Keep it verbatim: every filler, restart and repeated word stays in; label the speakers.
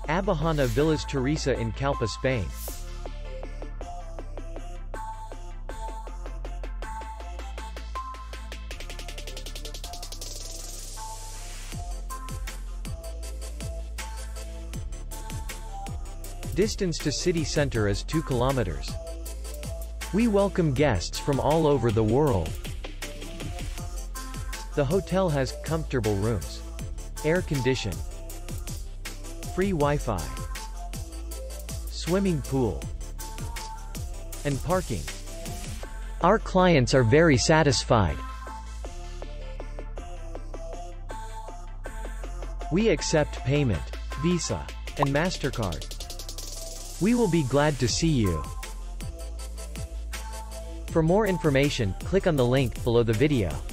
Speaker 1: Abahana Villas Teresa in Calpe, Spain. Distance to city center is two kilometers. We welcome guests from all over the world. The hotel has comfortable rooms, air condition, free Wi-Fi, swimming pool, and parking. Our clients are very satisfied. We accept payment, Visa, and MasterCard. We will be glad to see you. For more information, click on the link below the video.